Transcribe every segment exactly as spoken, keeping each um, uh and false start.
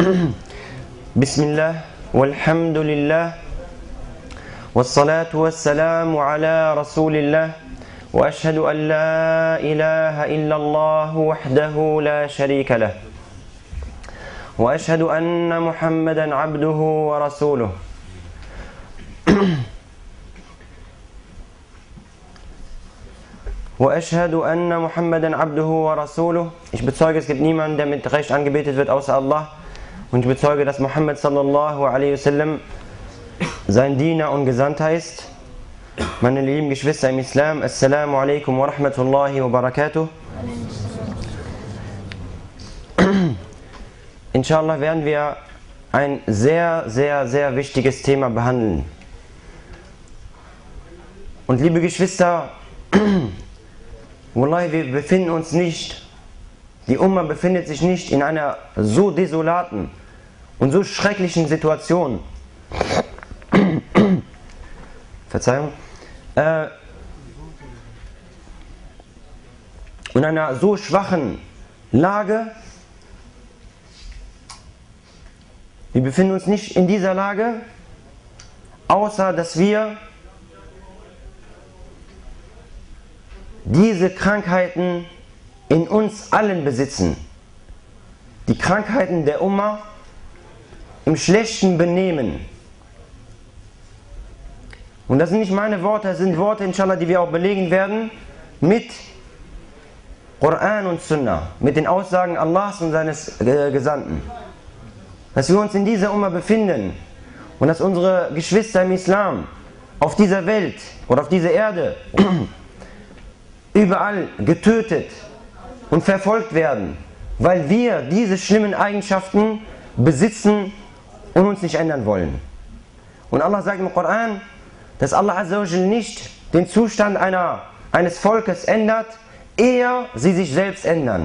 Bismillah, walhamdulillah, wassalatu wassalamu ala rasulillah, wa ashhadu an la ilaha illallah wahdahu la sharika lah, wa ashhadu anna Muhammadan abduhu wa rasuluh. وأشهد أن محمدا عبده ورسوله. Ich bezeuge, es gibt niemanden, der mit Recht angebetet wird, außer Allah. Und ich bezeuge, dass Muhammad sallallahu alaihi wasallam sein Diener und Gesandter ist. Meine lieben Geschwister im Islam, Assalamu alaikum wa rahmatullahi wa barakatuh. Inshallah werden wir ein sehr, sehr, sehr wichtiges Thema behandeln. Und liebe Geschwister, Wallahi, wir befinden uns nicht, die Umma befindet sich nicht in einer so desolaten und so schrecklichen Situation. Verzeihung. Äh, in einer so schwachen Lage. Wir befinden uns nicht in dieser Lage, außer dass wir diese Krankheiten in uns allen besitzen. Die Krankheiten der Umma im schlechten Benehmen. Und das sind nicht meine Worte, das sind Worte, inshallah, die wir auch belegen werden mit Koran und Sunnah, mit den Aussagen Allahs und seines äh, Gesandten. Dass wir uns in dieser Umma befinden und dass unsere Geschwister im Islam auf dieser Welt oder auf dieser Erde überall getötet und verfolgt werden, weil wir diese schlimmen Eigenschaften besitzen und uns nicht ändern wollen. Und Allah sagt im Koran, dass Allah Azza wa Jal nicht den Zustand einer, eines Volkes ändert, ehe sie sich selbst ändern.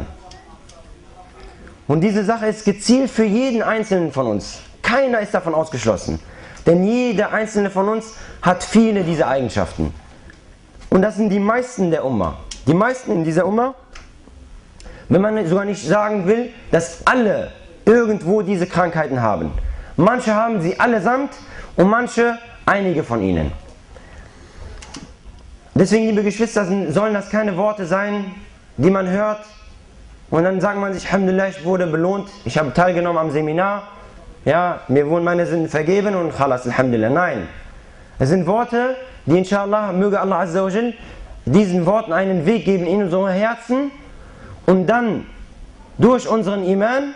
Und diese Sache ist gezielt für jeden Einzelnen von uns. Keiner ist davon ausgeschlossen. Denn jeder Einzelne von uns hat viele dieser Eigenschaften. Und das sind die meisten der Umma. Die meisten in dieser Umma, wenn man sogar nicht sagen will, dass alle irgendwo diese Krankheiten haben. Manche haben sie allesamt und manche einige von ihnen. Deswegen, liebe Geschwister, sollen das keine Worte sein, die man hört und dann sagt man sich, Alhamdulillah, ich wurde belohnt, ich habe teilgenommen am Seminar, ja, mir wurden meine Sünden vergeben und khalas, Alhamdulillah. Nein, es sind Worte, die inshallah, möge Allah Azza wa Jal diesen Worten einen Weg geben in unsere Herzen und dann durch unseren Iman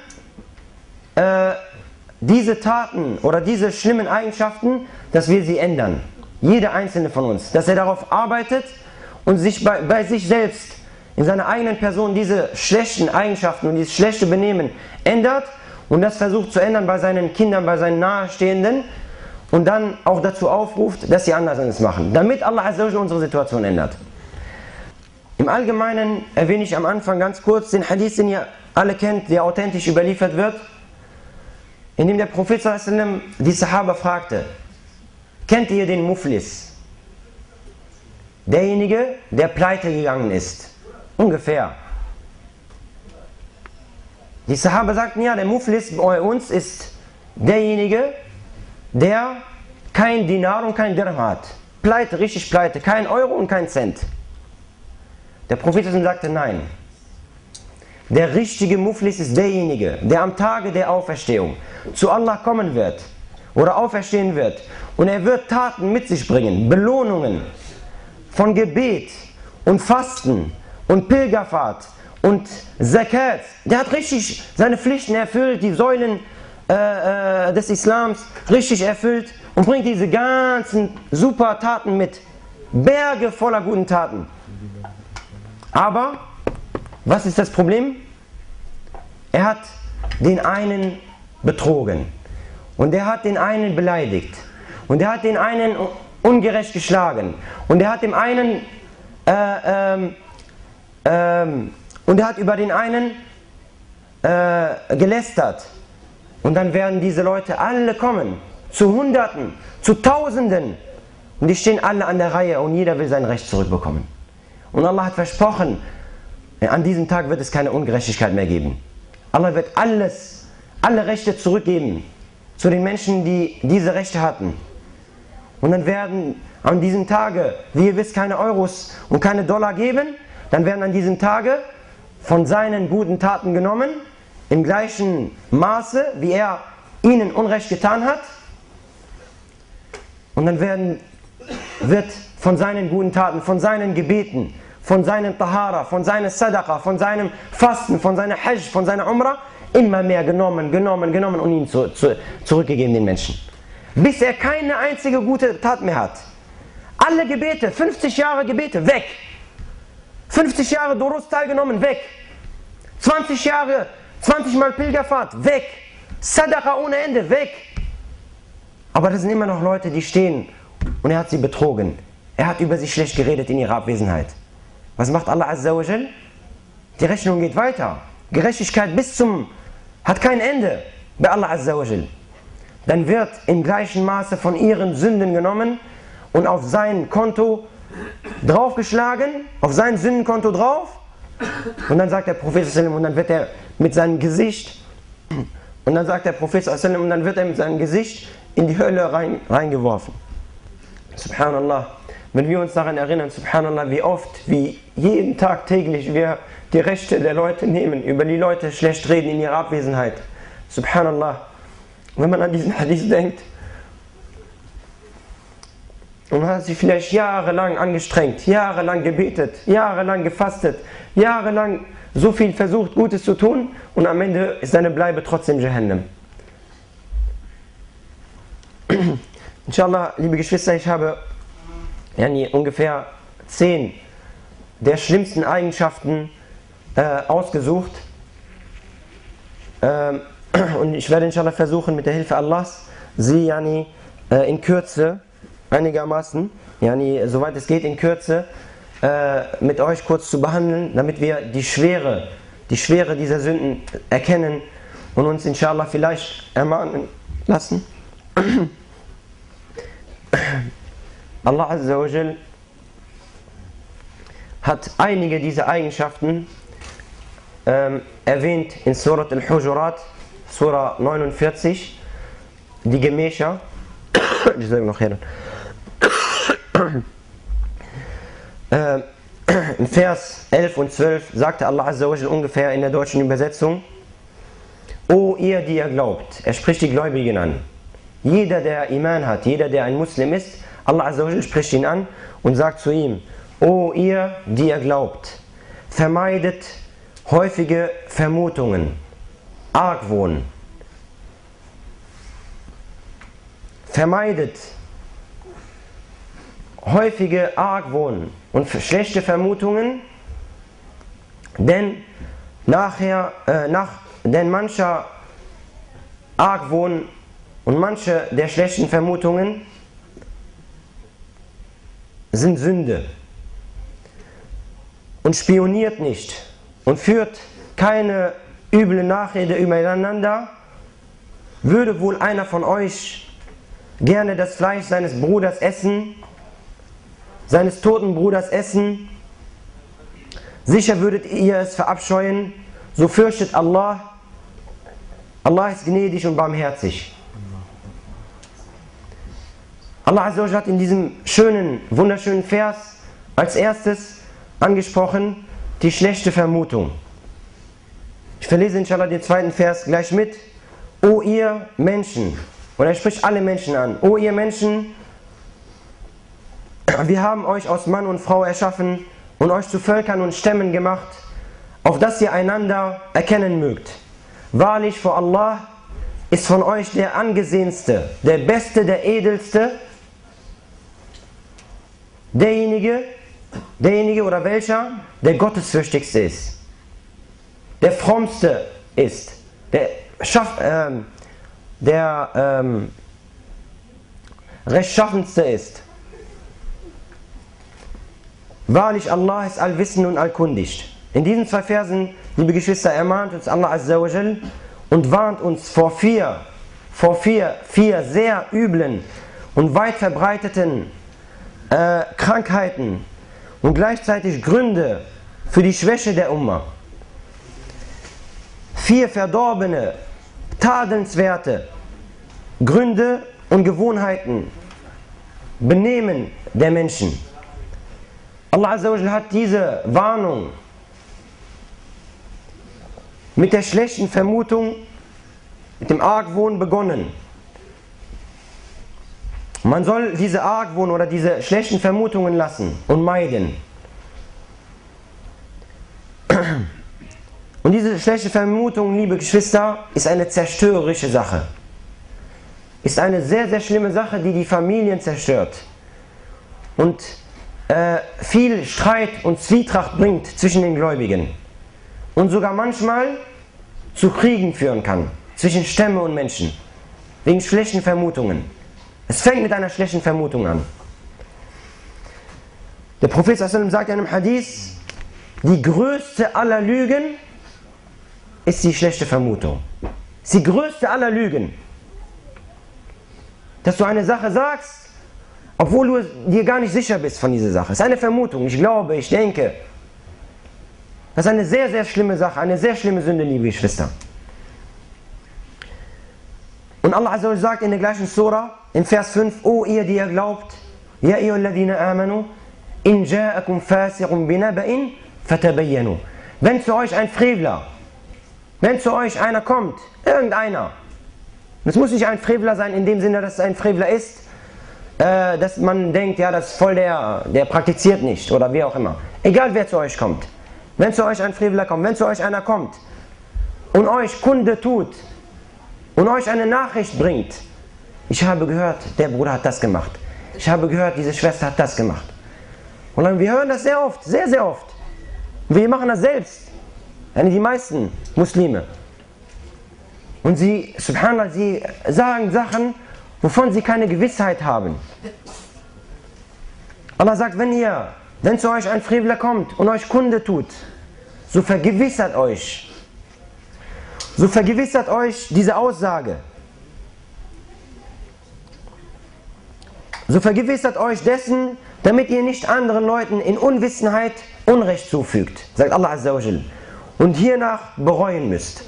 äh, diese Taten oder diese schlimmen Eigenschaften, dass wir sie ändern. Jeder einzelne von uns, dass er darauf arbeitet und sich bei, bei sich selbst, in seiner eigenen Person diese schlechten Eigenschaften und dieses schlechte Benehmen ändert und das versucht zu ändern bei seinen Kindern, bei seinen Nahestehenden und dann auch dazu aufruft, dass sie anders machen, damit Allah Azza wa Jal unsere Situation ändert. Im Allgemeinen erwähne ich am Anfang ganz kurz den Hadith, den ihr alle kennt, der authentisch überliefert wird, in dem der Prophet sallallahu alaihi wasallam die Sahaba fragte, kennt ihr den Muflis? Derjenige, der pleite gegangen ist. Ungefähr. Die Sahaba sagten, ja, der Muflis bei uns ist derjenige, der kein Dinar und kein Dirham hat. Pleite, richtig pleite, kein Euro und kein Cent. Der Prophet sagte, nein. Der richtige Muflis ist derjenige, der am Tage der Auferstehung zu Allah kommen wird oder auferstehen wird und er wird Taten mit sich bringen, Belohnungen von Gebet und Fasten und Pilgerfahrt und Zakat. Der hat richtig seine Pflichten erfüllt, die Säulen äh, äh, des Islams richtig erfüllt und bringt diese ganzen super Taten mit. Berge voller guten Taten. Aber, was ist das Problem? Er hat den einen betrogen und er hat den einen beleidigt und er hat den einen ungerecht geschlagen und er hat dem einen äh, ähm, ähm, und er hat über den einen äh, gelästert und dann werden diese Leute alle kommen, zu Hunderten, zu Tausenden und die stehen alle an der Reihe und jeder will sein Recht zurückbekommen. Und Allah hat versprochen, an diesem Tag wird es keine Ungerechtigkeit mehr geben. Allah wird alles alle Rechte zurückgeben zu den Menschen, die diese Rechte hatten. Und dann werden an diesem Tage, wie ihr wisst, keine Euros und keine Dollar geben, dann werden an diesem Tage von seinen guten Taten genommen, im gleichen Maße, wie er ihnen Unrecht getan hat. Und dann werden, wird von seinen guten Taten, von seinen Gebeten, von seinem Tahara, von seiner Sadaqa, von seinem Fasten, von seiner Hajj, von seiner Umrah immer mehr genommen, genommen, genommen und ihnen zu, zu, zurückgegeben den Menschen. Bis er keine einzige gute Tat mehr hat. Alle Gebete, fünfzig Jahre Gebete, weg. fünfzig Jahre Durus teilgenommen, weg. zwanzig Jahre, zwanzig Mal Pilgerfahrt, weg. Sadaqa ohne Ende, weg. Aber das sind immer noch Leute, die stehen und er hat sie betrogen. Er hat über sie schlecht geredet in ihrer Abwesenheit. Was macht Allah Azza wa Jal? Die Rechnung geht weiter. Gerechtigkeit bis zum, hat kein Ende bei Allah Azza wa Jal. Dann wird im gleichen Maße von ihren Sünden genommen und auf sein Konto draufgeschlagen, auf sein Sündenkonto drauf. Und dann sagt der Prophet und dann wird er mit seinem Gesicht, und dann sagt der Prophet und dann wird er mit seinem Gesicht in die Hölle rein, reingeworfen. Subhanallah. Wenn wir uns daran erinnern, Subhanallah, wie oft, wie jeden Tag täglich wir die Rechte der Leute nehmen, über die Leute schlecht reden in ihrer Abwesenheit. Subhanallah. Wenn man an diesen Hadith denkt, und man hat sich vielleicht jahrelang angestrengt, jahrelang gebetet, jahrelang gefastet, jahrelang so viel versucht, Gutes zu tun, und am Ende ist seine Bleibe trotzdem Jahannam. Inshallah, liebe Geschwister, ich habe yani, ungefähr zehn der schlimmsten Eigenschaften äh, ausgesucht. Ähm, und ich werde inshallah versuchen, mit der Hilfe Allahs, sie yani, äh, in Kürze, einigermaßen, yani, soweit es geht, in Kürze, äh, mit euch kurz zu behandeln, damit wir die Schwere, die Schwere dieser Sünden erkennen und uns inshallah vielleicht ermahnen lassen. Allah Azza wa Jal hat einige dieser Eigenschaften ähm, erwähnt in Surat Al-Hujurat, Surah neunundvierzig, die Gemächer. Ich sage noch her. äh, Im Vers elf und zwölf sagte Allah Azza wa Jal ungefähr in der deutschen Übersetzung: O ihr, die ihr glaubt, er spricht die Gläubigen an. Jeder, der Iman hat, jeder, der ein Muslim ist, Allah Azza wa Jal spricht ihn an und sagt zu ihm: O ihr, die ihr glaubt, vermeidet häufige Vermutungen, Argwohn. Vermeidet häufige Argwohn und schlechte Vermutungen, denn nachher, äh, nach, denn mancher Argwohn und manche der schlechten Vermutungen sind Sünde. Und spioniert nicht und führt keine üble Nachrede übereinander. Würde wohl einer von euch gerne das Fleisch seines Bruders essen, seines toten Bruders essen? Sicher würdet ihr es verabscheuen, so fürchtet Allah. Allah ist gnädig und barmherzig. Allah Azza wa Jalla hat in diesem schönen, wunderschönen Vers als erstes angesprochen die schlechte Vermutung. Ich verlese inshallah den zweiten Vers gleich mit. O ihr Menschen, und er spricht alle Menschen an. O ihr Menschen, wir haben euch aus Mann und Frau erschaffen und euch zu Völkern und Stämmen gemacht, auf dass ihr einander erkennen mögt. Wahrlich vor Allah ist von euch der angesehenste, der beste, der edelste, derjenige, derjenige oder welcher der gottesfürchtigste ist, der frommste ist, der, Schaff, ähm, der ähm, rechtschaffenste ist. Wahrlich, Allah ist allwissend und allkundig. In diesen zwei Versen, liebe Geschwister, ermahnt uns Allah Azza wa Jal und warnt uns vor vier, vor vier, vier sehr üblen und weit verbreiteten äh, Krankheiten und gleichzeitig Gründe für die Schwäche der Umma. Vier verdorbene, tadelnswerte Gründe und Gewohnheiten, Benehmen der Menschen. Allah Azza wa Jalla hat diese Warnung mit der schlechten Vermutung, mit dem Argwohn begonnen. Man soll diese Argwohn oder diese schlechten Vermutungen lassen und meiden. Und diese schlechte Vermutung, liebe Geschwister, ist eine zerstörerische Sache. Ist eine sehr, sehr schlimme Sache, die die Familien zerstört. Und äh, viel Streit und Zwietracht bringt zwischen den Gläubigen. Und sogar manchmal zu Kriegen führen kann. Zwischen Stämme und Menschen. Wegen schlechten Vermutungen. Es fängt mit einer schlechten Vermutung an. Der Prophet sallallahu alaihi wasallam sagt in einem Hadith, die größte aller Lügen ist die schlechte Vermutung. Ist die größte aller Lügen. Dass du eine Sache sagst, obwohl du dir gar nicht sicher bist von dieser Sache. Es ist eine Vermutung, ich glaube, ich denke. Das ist eine sehr, sehr schlimme Sache, eine sehr schlimme Sünde, liebe Geschwister. Und Allah Azza wa Jalla sagt in der gleichen Surah, in Vers fünf, O ihr, die ihr glaubt, Ya ayyuhalladhina amanu, in ja'akum fasiqun binaba'in, fatabayyanu. Wenn zu euch ein Frevler, wenn zu euch einer kommt, irgendeiner, es muss nicht ein Frevler sein in dem Sinne, dass es ein Frevler ist, äh, dass man denkt, ja, das ist voll der, der praktiziert nicht oder wie auch immer. Egal wer zu euch kommt, wenn zu euch ein Frevler kommt, wenn zu euch einer kommt und euch Kunde tut und euch eine Nachricht bringt, ich habe gehört, der Bruder hat das gemacht, ich habe gehört, diese Schwester hat das gemacht. Und dann, wir hören das sehr oft, sehr, sehr oft. Wir machen das selbst, die meisten Muslime. Und sie, subhanallah, sie sagen Sachen, wovon sie keine Gewissheit haben. Allah sagt, wenn ihr, wenn zu euch ein Frevler kommt und euch Kunde tut, so vergewissert euch, so vergewissert euch diese Aussage. So vergewissert euch dessen, damit ihr nicht anderen Leuten in Unwissenheit Unrecht zufügt, sagt Allah Azza wa Jalla, und hiernach bereuen müsst.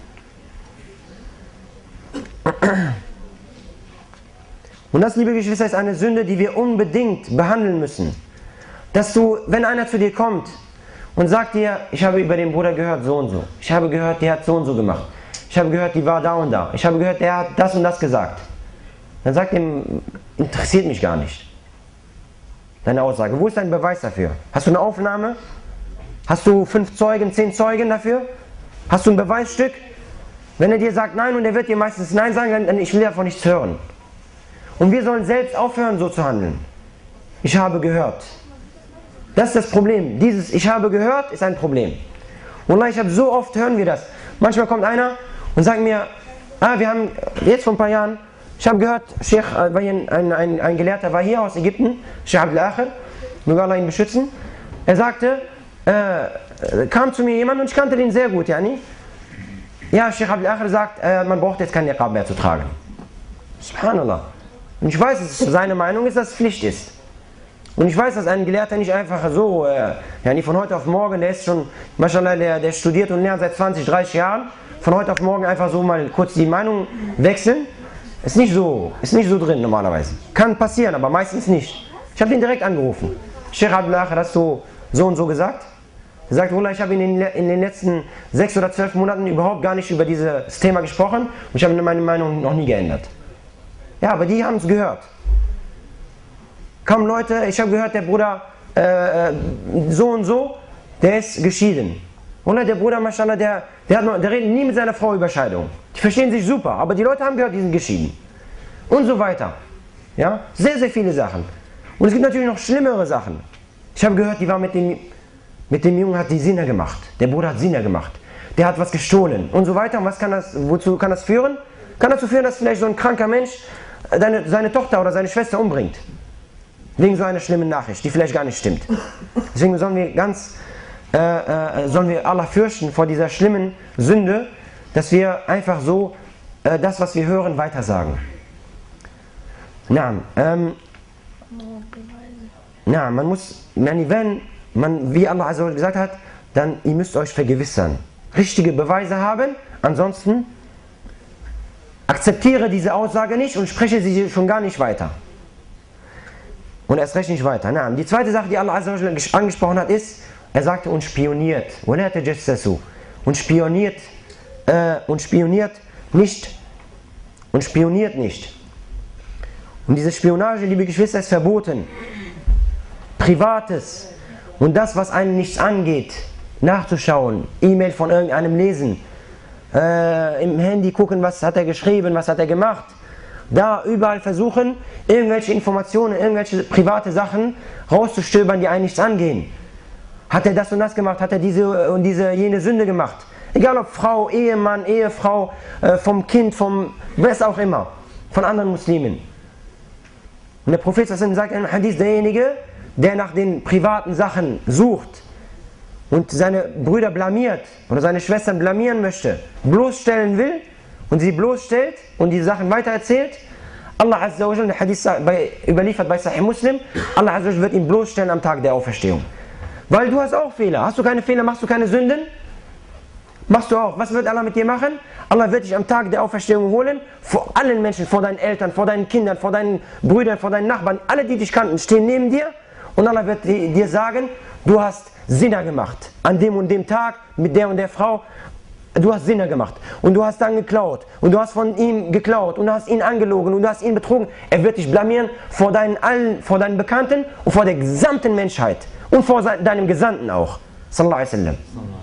Und das, liebe Geschwister, ist eine Sünde, die wir unbedingt behandeln müssen. Dass du, wenn einer zu dir kommt und sagt dir, ich habe über den Bruder gehört, so und so. Ich habe gehört, der hat so und so gemacht. Ich habe gehört, die war da und da. Ich habe gehört, der hat das und das gesagt. Dann sagt ihm, interessiert mich gar nicht. Deine Aussage. Wo ist dein Beweis dafür? Hast du eine Aufnahme? Hast du fünf Zeugen, zehn Zeugen dafür? Hast du ein Beweisstück? Wenn er dir sagt nein und er wird dir meistens nein sagen, dann ich will davon nichts hören. Und wir sollen selbst aufhören, so zu handeln. Ich habe gehört. Das ist das Problem. Dieses Ich habe gehört ist ein Problem. Wallah, ich habe so oft, hören wir das. Manchmal kommt einer und sagt mir, ah, wir haben jetzt vor ein paar Jahren, ich habe gehört, Sheikh, ein, ein, ein, ein Gelehrter war hier aus Ägypten, Sheikh Abdul Akhir, möge Allah ihn beschützen. Er sagte, äh, kam zu mir jemand und ich kannte den sehr gut, yani. Ja, Sheikh Abdul Akhir sagt, äh, man braucht jetzt keinen Niqab mehr zu tragen. Subhanallah. Und ich weiß, dass seine Meinung ist, dass es Pflicht ist. Und ich weiß, dass ein Gelehrter nicht einfach so, äh, ja nicht von heute auf morgen, der ist schon, mashallah, der, der studiert und lernt seit zwanzig, dreißig Jahren, von heute auf morgen einfach so mal kurz die Meinung wechseln. Ist nicht so, ist nicht so drin normalerweise. Kann passieren, aber meistens nicht. Ich habe ihn direkt angerufen. Sheikh Abdul Akhir, hast du so und so gesagt? Er sagt, Wallah, ich habe in den, in den letzten sechs oder zwölf Monaten überhaupt gar nicht über dieses Thema gesprochen und ich habe meine Meinung noch nie geändert. Ja, aber die haben es gehört. Komm Leute, ich habe gehört, der Bruder äh, so und so, der ist geschieden. Wallah, der Bruder, mashallah, der, der, hat noch, der redet nie mit seiner Frau über Scheidung. Die verstehen sich super, aber die Leute haben gehört, die sind geschieden. Und so weiter. Ja, sehr, sehr viele Sachen. Und es gibt natürlich noch schlimmere Sachen. Ich habe gehört, die war mit dem, mit dem Jungen, hat die Zina gemacht. Der Bruder hat Zina gemacht. Der hat was gestohlen und so weiter. Und was kann das, wozu kann das führen? Kann dazu führen, dass vielleicht so ein kranker Mensch seine, seine Tochter oder seine Schwester umbringt. Wegen so einer schlimmen Nachricht, die vielleicht gar nicht stimmt. Deswegen sollen wir ganz, äh, äh, sollen wir Allah fürchten vor dieser schlimmen Sünde, dass wir einfach so äh, das, was wir hören, weitersagen. Na, ähm, na, man muss, wenn man, wie Allah Azza wa Jalla gesagt hat, dann ihr müsst euch vergewissern, richtige Beweise haben, ansonsten akzeptiere diese Aussage nicht und spreche sie schon gar nicht weiter. Und erst recht nicht weiter. Na, die zweite Sache, die Allah Azza wa Jalla angesprochen hat, ist, er sagte, und spioniert. Und spioniert, äh, und spioniert nicht. Und spioniert nicht. Und diese Spionage, liebe Geschwister, ist verboten. Privates und das, was einen nichts angeht, nachzuschauen, E-Mail von irgendeinem lesen, äh, im Handy gucken, was hat er geschrieben, was hat er gemacht. Da überall versuchen, irgendwelche Informationen, irgendwelche private Sachen rauszustöbern, die einen nichts angehen. Hat er das und das gemacht, hat er diese und diese jene Sünde gemacht. Egal ob Frau, Ehemann, Ehefrau, äh, vom Kind, vom was auch immer, von anderen Muslimen. Und der Prophet sagt in einem Hadith, derjenige, der nach den privaten Sachen sucht und seine Brüder blamiert oder seine Schwestern blamieren möchte, bloßstellen will und sie bloßstellt und die Sachen weitererzählt, Allah Azza wa Jalla, der Hadith bei, überliefert bei Sahih Muslim, Allah Azza wa Jalla wird ihn bloßstellen am Tag der Auferstehung. Weil du hast auch Fehler. Hast du keine Fehler, machst du keine Sünden? Machst du auch. Was wird Allah mit dir machen? Allah wird dich am Tag der Auferstehung holen, vor allen Menschen, vor deinen Eltern, vor deinen Kindern, vor deinen Brüdern, vor deinen Nachbarn, alle, die dich kannten, stehen neben dir und Allah wird dir sagen, du hast Zina gemacht, an dem und dem Tag, mit der und der Frau, du hast Zina gemacht und du hast dann geklaut und du hast von ihm geklaut und du hast ihn angelogen und du hast ihn betrogen. Er wird dich blamieren vor deinen, allen, vor deinen Bekannten und vor der gesamten Menschheit und vor deinem Gesandten auch, sallallahu alaihi wasallam.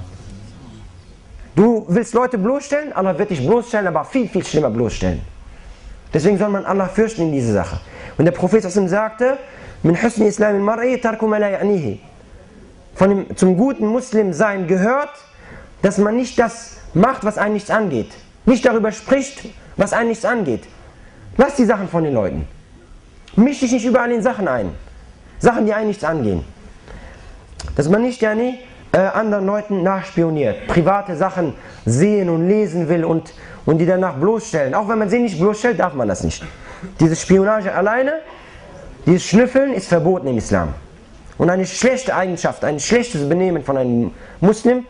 Du willst Leute bloßstellen, Allah wird dich bloßstellen, aber viel, viel schlimmer bloßstellen. Deswegen soll man Allah fürchten in diese Sache. Und der Prophet sagte, Min husni islamil mar'i tarku ma la ya'nihi. Von dem zum guten Muslim sein gehört, dass man nicht das macht, was einen nichts angeht. Nicht darüber spricht, was einen nichts angeht. Lass die Sachen von den Leuten. Misch dich nicht überall in Sachen ein. Sachen, die einen nichts angehen. Dass man nicht ja nie Äh, anderen Leuten nachspioniert, private Sachen sehen und lesen will und, und die danach bloßstellen. Auch wenn man sie nicht bloßstellt, darf man das nicht. Diese Spionage alleine, dieses Schnüffeln ist verboten im Islam. Und eine schlechte Eigenschaft, ein schlechtes Benehmen von einem Muslim.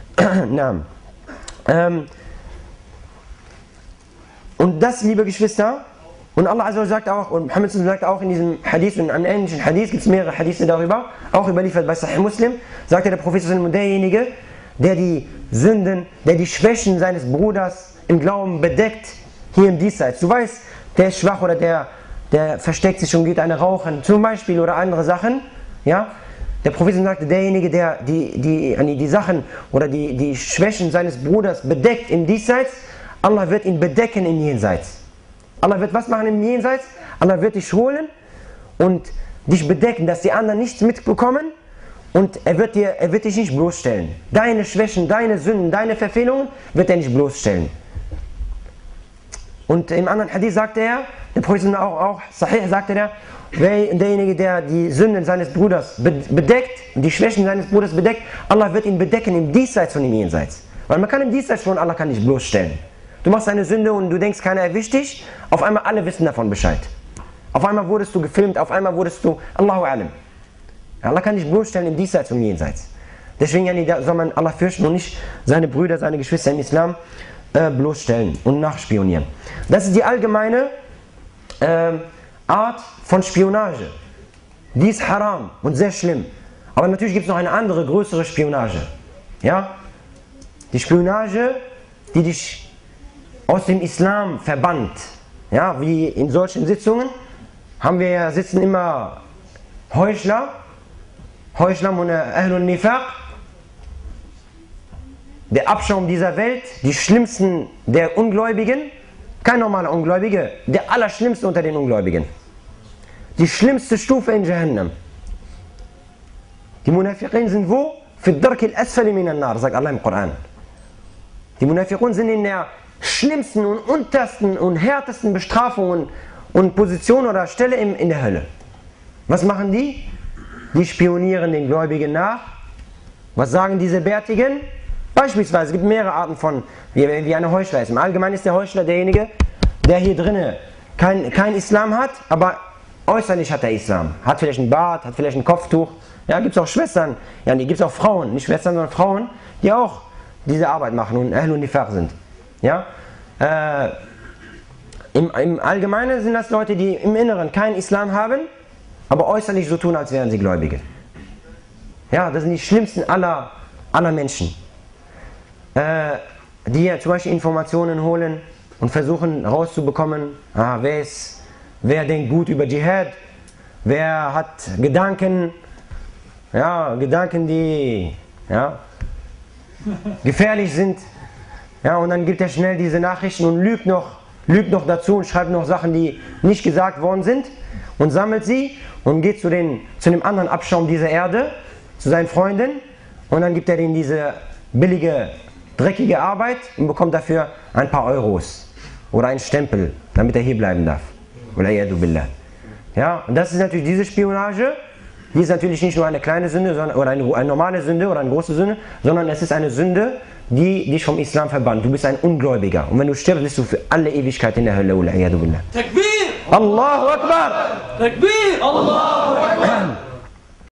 ähm, und das, liebe Geschwister, und Allah Azza wa Jalla sagt auch, und Muhammad sagt auch in diesem Hadith, und in einem ähnlichen Hadith, gibt es mehrere Hadithe darüber, auch überliefert bei Sahih Muslim, sagte der Prophet, derjenige, der die Sünden, der die Schwächen seines Bruders im Glauben bedeckt, hier im Diesseits. Du weißt, der ist schwach oder der, der versteckt sich und geht eine rauchen, zum Beispiel, oder andere Sachen, ja. Der Prophet sagte, derjenige, der die, die, die Sachen oder die, die Schwächen seines Bruders bedeckt im Diesseits, Allah wird ihn bedecken im Jenseits. Allah wird was machen im Jenseits? Allah wird dich holen und dich bedecken, dass die anderen nichts mitbekommen und er wird, dir, er wird dich nicht bloßstellen. Deine Schwächen, deine Sünden, deine Verfehlungen wird er nicht bloßstellen. Und im anderen Hadith sagte er, der Prophet auch, auch Sahih sagte er, derjenige, der die Sünden seines Bruders bedeckt, die Schwächen seines Bruders bedeckt, Allah wird ihn bedecken im Diesseits und im Jenseits. Weil man kann im Diesseits schon, Allah kann dich bloßstellen. Du machst eine Sünde und du denkst, keiner erwischt dich, auf einmal alle wissen davon Bescheid. Auf einmal wurdest du gefilmt, auf einmal wurdest du, Allahu alam. Allah kann dich bloßstellen im Diesseits und im Jenseits. Deswegen soll man Allah fürchten und nicht seine Brüder, seine Geschwister im Islam äh, bloßstellen und nachspionieren. Das ist die allgemeine äh, Art von Spionage. Die ist haram und sehr schlimm. Aber natürlich gibt es noch eine andere, größere Spionage. Ja? Die Spionage, die dich aus dem Islam verbannt. Ja, wie in solchen Sitzungen haben wir ja, sitzen immer Heuchler, Heuchler und Ahlun Nifaq, der Abschaum dieser Welt, die schlimmsten der Ungläubigen, kein normaler Ungläubige, der allerschlimmste unter den Ungläubigen. Die schlimmste Stufe in Jahannam. Die Munafiqin sind wo? Fi ad-darki al-asfali min an-nar, sagt Allah im Koran. Die Munafiqun sind in der schlimmsten und untersten und härtesten Bestrafungen und Position oder Stelle in, in der Hölle. Was machen die? Die spionieren den Gläubigen nach. Was sagen diese Bärtigen? Beispielsweise, es gibt mehrere Arten von, wie, wie eine Heuchler ist. Im Allgemeinen ist der Heuchler derjenige, der hier drinnen kein, kein Islam hat, aber äußerlich hat er Islam. Hat vielleicht einen Bart, hat vielleicht ein Kopftuch. Ja, gibt es auch Schwestern, ja, gibt es auch Frauen, nicht Schwestern, sondern Frauen, die auch diese Arbeit machen und Ahlun Nifaq sind. Ja? Äh, im, im Allgemeinen sind das Leute, die im Inneren keinen Islam haben, aber äußerlich so tun, als wären sie Gläubige. Ja, das sind die schlimmsten aller, aller Menschen. Äh, die ja zum Beispiel Informationen holen und versuchen rauszubekommen, ah, wer, ist, wer denkt gut über Dschihad, wer hat Gedanken, ja, Gedanken, die ja, gefährlich sind. Ja, und dann gibt er schnell diese Nachrichten und lügt noch, lügt noch dazu und schreibt noch Sachen, die nicht gesagt worden sind und sammelt sie und geht zu, den, zu dem anderen Abschaum dieser Erde, zu seinen Freunden, und dann gibt er denen diese billige, dreckige Arbeit und bekommt dafür ein paar Euros oder einen Stempel, damit er hier bleiben darf. Ja, und das ist natürlich diese Spionage, die ist natürlich nicht nur eine kleine Sünde sondern, oder eine, eine normale Sünde oder eine große Sünde, sondern es ist eine Sünde, die dich vom Islam verbannt. Du bist ein Ungläubiger. Und wenn du stirbst, bist du für alle Ewigkeit in der Hölle. Takbir! Allahu Akbar! Takbir! Allahu Akbar!